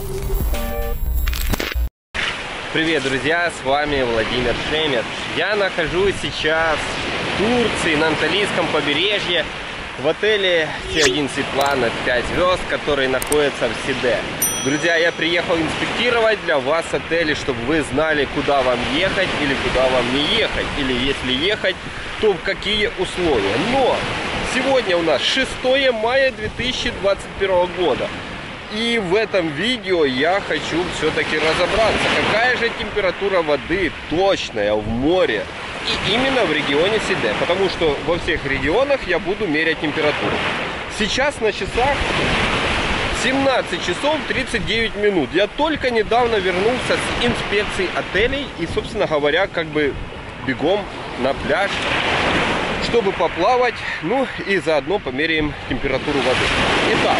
Привет, друзья, с вами Владимир Шемет. Я нахожусь сейчас в Турции, на Анталийском побережье, в отеле Sea1 Planet 5 звезд, который находится в Сиде. Друзья, я приехал инспектировать для вас отели, чтобы вы знали, куда вам ехать или куда вам не ехать. Или если ехать, то в какие условия. Но сегодня у нас 6 мая 2021 года. И в этом видео я хочу все-таки разобраться, какая же температура воды точная в море. И именно в регионе Сиде. Потому что во всех регионах я буду мерять температуру. Сейчас на часах 17 часов 39 минут. Я только недавно вернулся с инспекцией отелей. И, собственно говоря, как бы бегом на пляж, чтобы поплавать. Ну и заодно померяем температуру воды. Итак.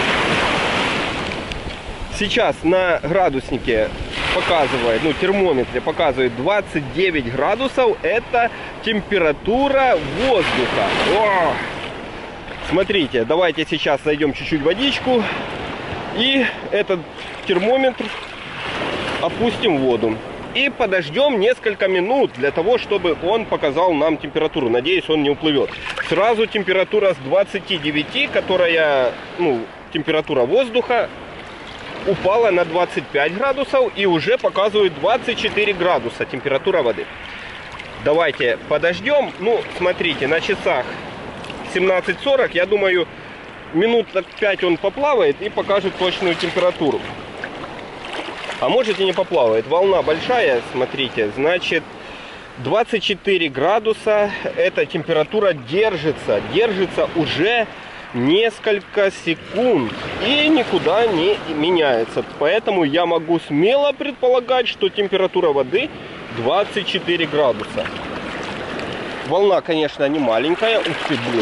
Сейчас на градуснике показывает, термометре показывает 29 градусов. Это температура воздуха. О! Смотрите, давайте сейчас найдем чуть-чуть водичку. И этот термометр опустим в воду. И подождем несколько минут для того, чтобы он показал нам температуру. Надеюсь, он не уплывет. Сразу температура с 29, которая, температура воздуха, упала на 25 градусов и уже показывает 24 градуса температура воды. Давайте подождем. Смотрите, на часах 17:40. Я думаю, минут 5 он поплавает и покажет точную температуру. А может и не поплавает. Волна большая, смотрите. Значит, 24 градуса. Эта температура держится. Держится уже несколько секунд и никуда не меняется. Поэтому я могу смело предполагать, что температура воды 24 градуса. Волна, конечно, не маленькая. Ух ты, блин.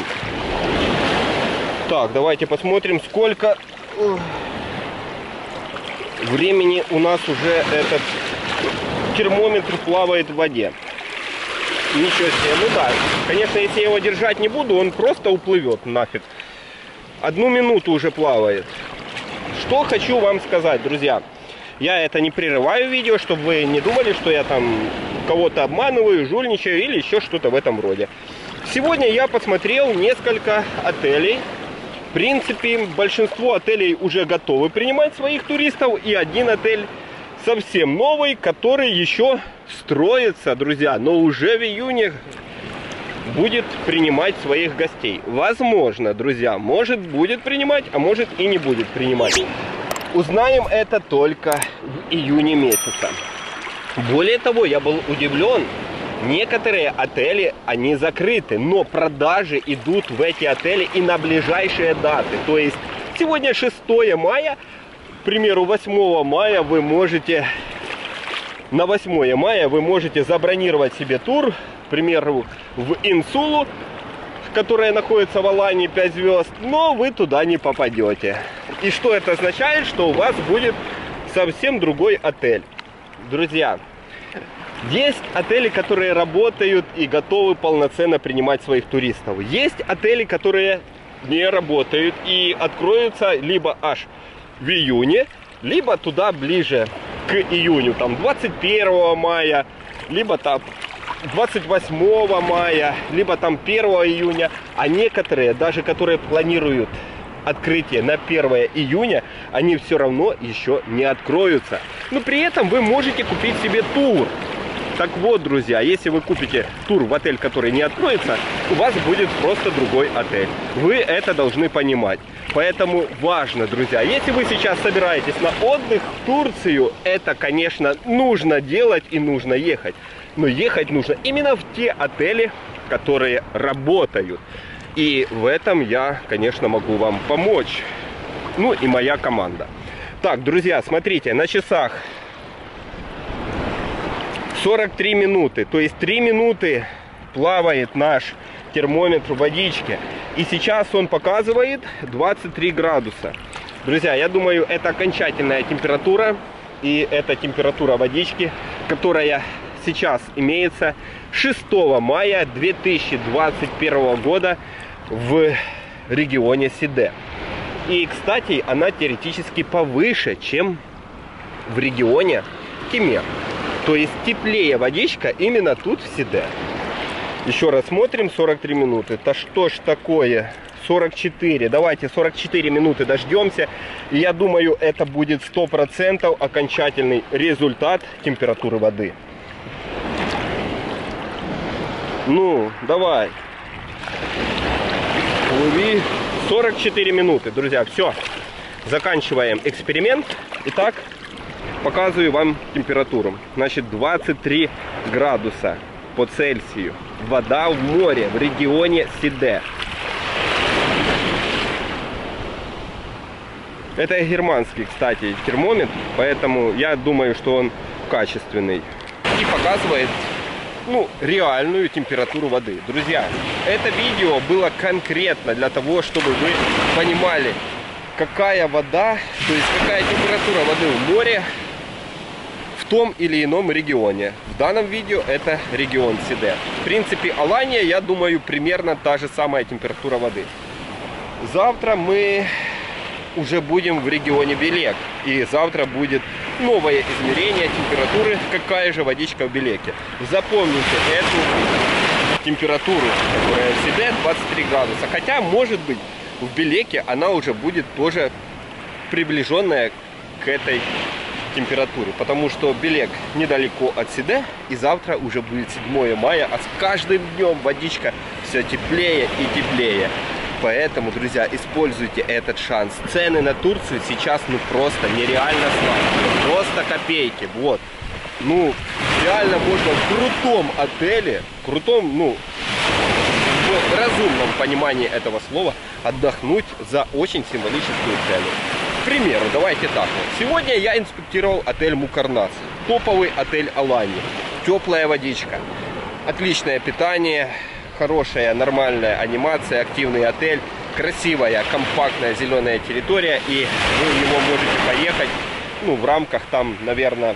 Так, давайте посмотрим, сколько времени у нас уже этот термометр плавает в воде. Ничего себе. Да, конечно, если я его держать не буду, он просто уплывет нафиг. 1 минуту уже плавает. Что хочу вам сказать, друзья. Я это не прерываю видео, чтобы вы не думали, что я там кого-то обманываю, жульничаю или еще что-то в этом роде. Сегодня я посмотрел несколько отелей. В принципе, большинство отелей уже готовы принимать своих туристов. И один отель совсем новый, который еще строится, друзья. Но уже в июне будет принимать своих гостей. Возможно, друзья, может будет принимать, а может и не будет принимать. Узнаем это только в июне месяце. Более того, я был удивлен. Некоторые отели, они закрыты, но продажи идут в эти отели и на ближайшие даты. То есть сегодня 6 мая, к примеру, 8 мая вы можете... На 8 мая вы можете забронировать себе тур, к примеру, в Инсулу, которая находится в Алании 5 звезд, но вы туда не попадете. И что это означает? Что у вас будет совсем другой отель. Друзья, есть отели, которые работают и готовы полноценно принимать своих туристов. Есть отели, которые не работают и откроются либо аж в июне, либо туда ближе к июню, там 21 мая, либо там 28 мая, либо там 1 июня. А некоторые, даже которые планируют открытие на 1 июня, они все равно еще не откроются. Но при этом вы можете купить себе тур. Так вот, друзья, если вы купите тур в отель, который не откроется, у вас будет просто другой отель. Вы это должны понимать. Поэтому важно, друзья, если вы сейчас собираетесь на отдых в Турцию, это, конечно, нужно делать и нужно ехать. Но ехать нужно именно в те отели, которые работают. И в этом я, конечно, могу вам помочь. Ну и моя команда. Так, друзья, смотрите, на часах 43 минуты. То есть 3 минуты плавает наш термометр в водичке. И сейчас он показывает 23 градуса. Друзья, я думаю, это окончательная температура. И это температура водички, которая сейчас имеется 6 мая 2021 года в регионе Сиде. И, кстати, она теоретически повыше, чем в регионе Кемер. То есть теплее водичка именно тут в Сиде. Еще раз смотрим, 43 минуты. Это что ж такое? 44. Давайте 44 минуты дождемся. И я думаю, это будет 100% окончательный результат температуры воды. Ну, давай. Плыви. 44 минуты, друзья. Все. Заканчиваем эксперимент. Итак, показываю вам температуру. Значит, 23 градуса по Цельсию. Вода в море в регионе Сиде. Это германский, кстати, термометр, поэтому я думаю, что он качественный. И показывает, ну, реальную температуру воды. Друзья, это видео было конкретно для того, чтобы вы понимали, какая вода, то есть какая температура воды в море в том или ином регионе. В данном видео это регион Сиде. В принципе, Алания, я думаю, примерно та же самая температура воды. Завтра мы уже будем в регионе Белек. И завтра будет новое измерение температуры, какая же водичка в Белеке. Запомните эту температуру, которая в Сиде 23 градуса. Хотя, может быть, в Белеке она уже будет тоже приближенная к этой температуре. Потому что Белек недалеко от Сиде. И завтра уже будет 7 мая. А с каждым днем водичка все теплее и теплее. Поэтому, друзья, используйте этот шанс. Цены на Турцию сейчас, ну, просто нереально слабые. Просто копейки. Вот. Ну, реально можно в крутом отеле, крутом, ну, в разумном понимании этого слова, отдохнуть за очень символическую цену. К примеру, давайте так вот. Сегодня я инспектировал отель Мукарнас. Топовый отель Алании. Теплая водичка. Отличное питание. Хорошая, нормальная анимация, активный отель, красивая, компактная зеленая территория, и вы в него можете поехать, ну, в рамках там, наверное,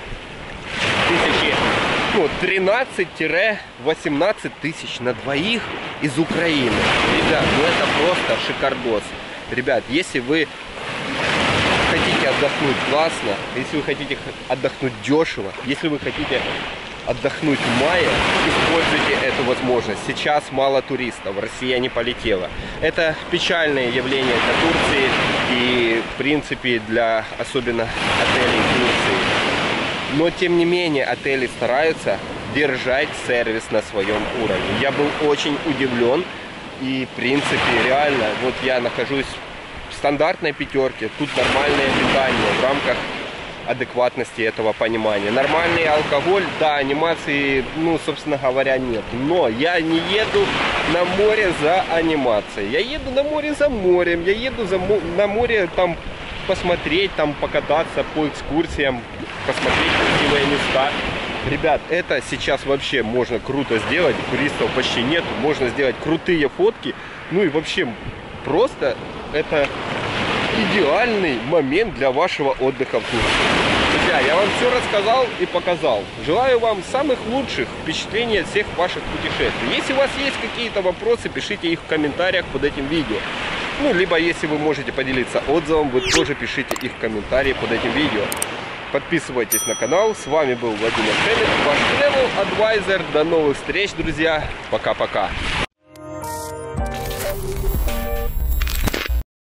13-18 тысяч на двоих из Украины. Ребят, ну это просто шикардос. Ребят, если вы хотите отдохнуть классно, если вы хотите отдохнуть дешево, если вы хотите отдохнуть в мае, используйте эту возможность. Сейчас мало туристов, Россия не полетела. Это печальное явление для Турции и, в принципе, для особенно отелей Турции. Но, тем не менее, отели стараются держать сервис на своем уровне. Я был очень удивлен и, в принципе, реально, вот я нахожусь в стандартной пятерке, тут нормальное питание в рамках адекватности этого понимания. Нормальный алкоголь, да, анимации, ну, собственно говоря, нет. Но я не еду на море за анимацией. Я еду на море за морем. Я еду на море там посмотреть, там покататься по экскурсиям, посмотреть красивые места. Ребят, это сейчас вообще можно круто сделать. Туристов почти нет. Можно сделать крутые фотки. Ну и вообще просто это идеальный момент для вашего отдыха в Турции. Друзья, я вам все рассказал и показал. Желаю вам самых лучших впечатлений от всех ваших путешествий. Если у вас есть какие-то вопросы, пишите их в комментариях под этим видео. Ну, либо если вы можете поделиться отзывом, вы тоже пишите их в комментарии под этим видео. Подписывайтесь на канал. С вами был Владимир Шелест, ваш Travel Advisor. До новых встреч, друзья. Пока-пока.